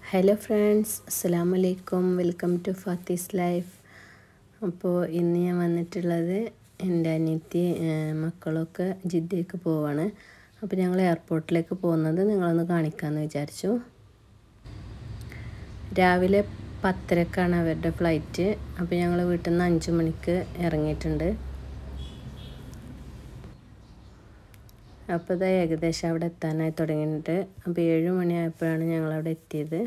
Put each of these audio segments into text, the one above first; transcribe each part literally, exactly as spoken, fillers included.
Hello friends, അസ്സലാമു അലൈക്കും. Welcome to Fathi's life. അപ്പോൾ ഇന്ന് ഞാൻ വന്നിട്ടുള്ളത് എൻ്റെ അനിയത്തി മക്കളൊക്കെ ജിദ്ദയ്ക്ക് പോവാണ്. അപ്പോൾ ഞങ്ങൾ എയർപോർട്ടിലേക്ക് പോകുന്നത് നിങ്ങളൊന്ന് കാണിക്കാമെന്ന് വിചാരിച്ചു. രാവിലെ പത്തരക്കാണ് അവരുടെ ഫ്ലൈറ്റ്. അപ്പോൾ ഞങ്ങൾ വീട്ടിൽ നിന്ന് അഞ്ച് മണിക്ക് ഇറങ്ങിയിട്ടുണ്ട്. അപ്പോൾ ഇത് ഏകദേശം അവിടെ എത്താനായി തുടങ്ങിയിട്ട് അപ്പോൾ ഏഴ് മണിയായപ്പോഴാണ് ഞങ്ങളവിടെ എത്തിയത്.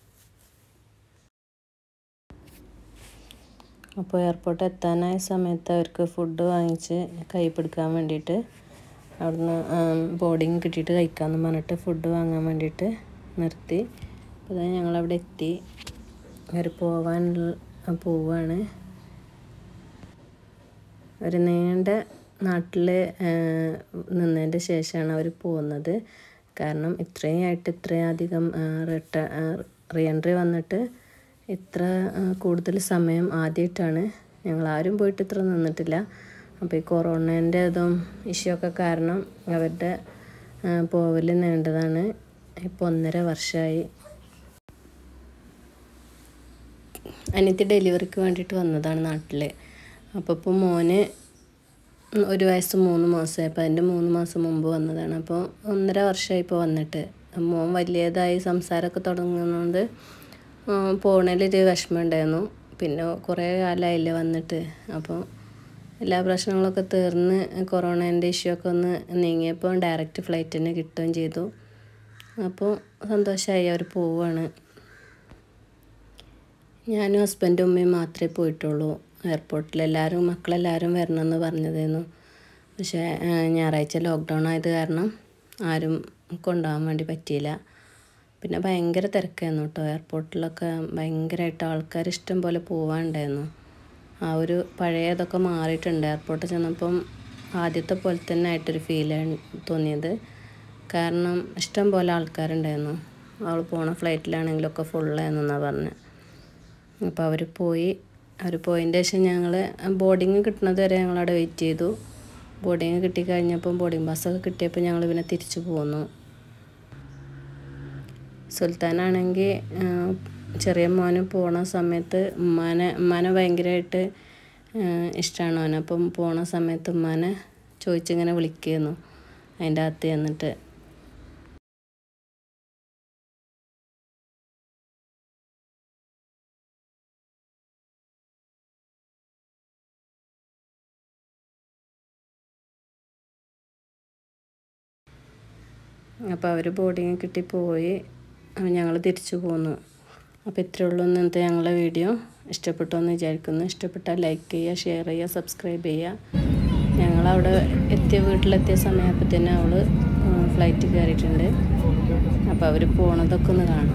അപ്പോൾ എയർപോർട്ട് എത്താനായ സമയത്ത് അവർക്ക് ഫുഡ് വാങ്ങിച്ച് കൈ പിടിക്കാൻ വേണ്ടിയിട്ട് അവിടുന്ന് ബോർഡിങ് കിട്ടിയിട്ട് കഴിക്കാമെന്ന് പറഞ്ഞിട്ട് ഫുഡ് വാങ്ങാൻ വേണ്ടിയിട്ട് നിർത്തി. അപ്പോൾ അത് ഞങ്ങളവിടെ എത്തി. അവർ പോവാൻ പോവാണ്. ഒരു നീണ്ട നാട്ടിൽ നിന്നതിൻ്റെ ശേഷമാണ് അവർ പോകുന്നത്. കാരണം ഇത്രയും ആയിട്ട് ഇത്രയും അധികം റിട്ട റീ എൻട്രി വന്നിട്ട് ഇത്ര കൂടുതൽ സമയം ആദ്യമായിട്ടാണ്. ഞങ്ങളാരും പോയിട്ട് ഇത്ര നിന്നിട്ടില്ല. അപ്പോൾ ഈ കൊറോണേൻ്റെ ഇതും ഇഷ്യൂ ഒക്കെ കാരണം അവരുടെ പോവൽ നീണ്ടതാണ്. ഇപ്പോൾ ഒന്നര വർഷമായി. അനിയത്തി ഡെലിവറിക്ക് വേണ്ടിയിട്ട് വന്നതാണ് നാട്ടിൽ. അപ്പോൾ ഇപ്പോൾ മോന് ഒരു വയസ്സ് മൂന്ന് മാസമായി. അപ്പോൾ അതിൻ്റെ മൂന്ന് മാസം മുമ്പ് വന്നതാണ്. അപ്പോൾ ഒന്നര വർഷമായി ഇപ്പോൾ വന്നിട്ട്. മോൻ വലിയതായി സംസാരമൊക്കെ തുടങ്ങുന്നത് പോണതിലൊരു വിഷമം ഉണ്ടായിരുന്നു. പിന്നെ കുറേ കാലമായില്ലേ വന്നിട്ട്. അപ്പോൾ എല്ലാ പ്രശ്നങ്ങളൊക്കെ തീർന്ന് കൊറോണേൻ്റെ ഇഷ്യൂ ഒക്കെ ഒന്ന് നീങ്ങിയപ്പോൾ ഡയറക്റ്റ് ഫ്ലൈറ്റ് തന്നെ കിട്ടുകയും ചെയ്തു. അപ്പോൾ സന്തോഷമായി അവർ പോവുകയാണ്. ഞാനും ഹസ്ബൻഡും ഉമ്മയും മാത്രമേ പോയിട്ടുള്ളൂ എയർപോർട്ടിൽ. എല്ലാവരും മക്കളെല്ലാവരും വരണമെന്ന് പറഞ്ഞതായിരുന്നു. പക്ഷേ ഞായറാഴ്ച ലോക്ക്ഡൗൺ ആയത് കാരണം ആരും കൊണ്ടുപോകാൻ വേണ്ടി പറ്റിയില്ല. പിന്നെ ഭയങ്കര തിരക്കായിരുന്നു കേട്ടോ. എയർപോർട്ടിലൊക്കെ ഭയങ്കരമായിട്ട് ആൾക്കാർ ഇഷ്ടം പോലെ പോകാനുണ്ടായിരുന്നു. ആ ഒരു പഴയതൊക്കെ മാറിയിട്ടുണ്ട്. എയർപോർട്ടിൽ ചെന്നപ്പം ആദ്യത്തെ പോലെ തന്നെ ആയിട്ടൊരു ഫീലാണ് തോന്നിയത്. കാരണം ഇഷ്ടം പോലെ ആൾക്കാരുണ്ടായിരുന്നു. അവൾ പോണ ഫ്ലൈറ്റിലാണെങ്കിലൊക്കെ ഫുള്ളായിരുന്നെന്നാണ് പറഞ്ഞത്. അപ്പോൾ അവർ പോയി. അവർ പോയതിൻ്റെ ശേഷം ഞങ്ങൾ ബോർഡിങ് കിട്ടുന്നത് വരെ ഞങ്ങളവിടെ വെയിറ്റ് ചെയ്തു. ബോർഡിങ് കിട്ടിക്കഴിഞ്ഞപ്പം ബോർഡിങ് ബസ്സൊക്കെ കിട്ടിയപ്പോൾ ഞങ്ങൾ പിന്നെ തിരിച്ചു പോന്നു. സുൽത്താനാണെങ്കിൽ ചെറിയ മോന് പോണ സമയത്ത് ഉമ്മാനെ ഉമ്മാനെ ഭയങ്കരമായിട്ട് ഇഷ്ടമാണ് അവന്. അപ്പം പോണ സമയത്ത് ഉമ്മാനെ ചോദിച്ചിങ്ങനെ വിളിക്കുന്നു അതിൻ്റെ അകത്ത് ചെന്നിട്ട്. അപ്പോൾ അവർ ബോർഡിങ് കിട്ടി പോയി. ഞങ്ങൾ തിരിച്ചു പോന്നു. അപ്പോൾ ഇത്രയേ ഉള്ളൂ ഇന്നത്തെ ഞങ്ങളുടെ വീഡിയോ. ഇഷ്ടപ്പെട്ടു എന്ന് വിചാരിക്കുന്നു. ഇഷ്ടപ്പെട്ടാൽ ലൈക്ക് ചെയ്യുക, ഷെയർ ചെയ്യുക, സബ്സ്ക്രൈബ് ചെയ്യുക. ഞങ്ങളവിടെ എത്തിയ വീട്ടിലെത്തിയ സമയപ്പോൾ തന്നെ അവൾ ഫ്ലൈറ്റ് കയറിയിട്ടുണ്ട്. അപ്പോൾ അവർ പോണതൊക്കെ ഒന്ന് കാണാം.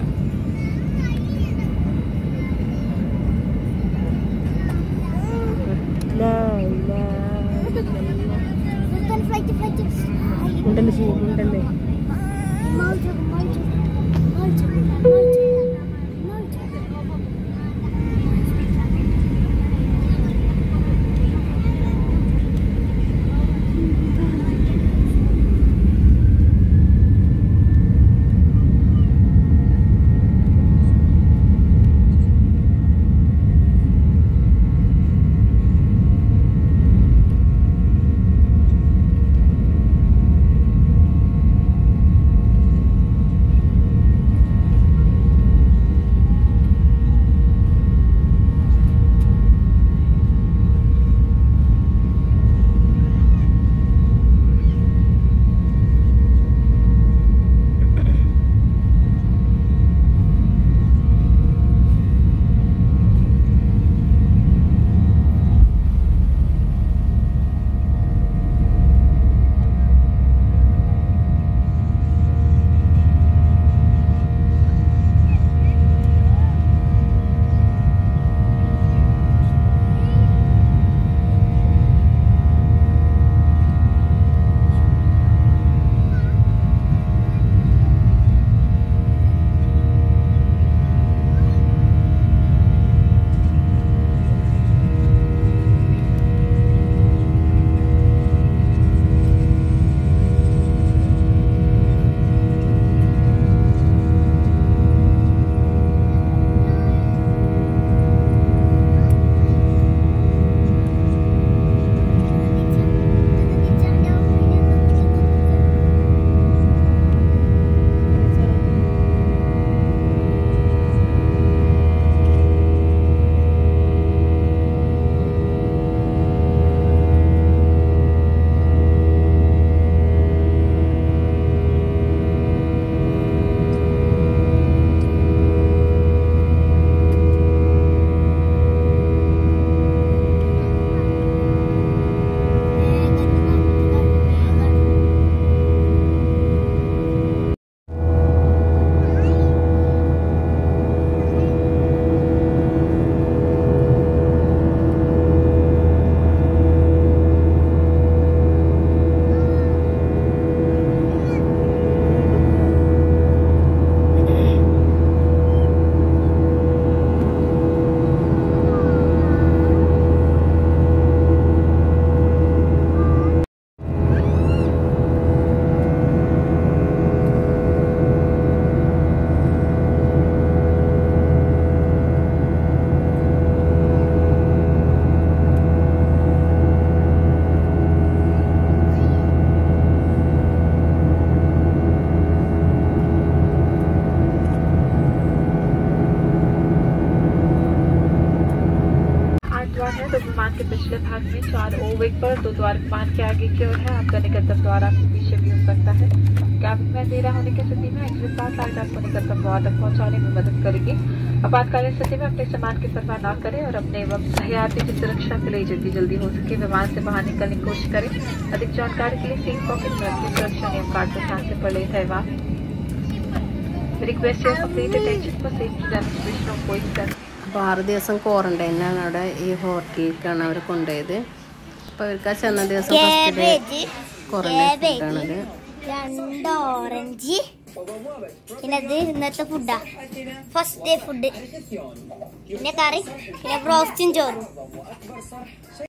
पिछले भाग में चार ओवेक पर दो द्वार विमान के आगे की ओर है। आपका निकटतम द्वार आपके पीछे भी हो सकता है। कैबिन में अंधेरा होने की स्थिति में एग्जिट पास लाइट आपको निकटतम द्वार तक पहुंचाने में मदद करेगी। आपातकालीन स्थिति में अपने सामान की परवाह न करें और अपने एवं सहयात्री की सुरक्षा के लिए जितनी जल्दी हो सके विमान से बाहर निकलने की कोशिश करें। अधिक जानकारी के लिए सीट पॉकेट में अपनी सुरक्षा नियम कार्ड को ध्यान से पढ़ ले। रिक्वेस्ट है complete attention for safety demonstration of voice sense. അപ്പോൾ ആറ് ദിവസം ക്വാറന്റൈനിലാണ് അവിടെ ഈ ഹോട്ടലിലേക്കാണ് അവർ കൊണ്ടുപോയത്. അപ്പോൾ അവർക്ക് ആ ചെന്ന ദിവസം ഫസ്റ്റ് ഡേ ക്വാറന്റൈൻ ഫുഡാണത്. രണ്ട് ഓറഞ്ച് പിന്നെ ഇത് ഇന്നത്തെ ഫുഡാ ഫസ്റ്റ് ഡേ ഫുഡ് പിന്നെ കറി പിന്നെ ബ്രോസ്റ്റും ചോറും.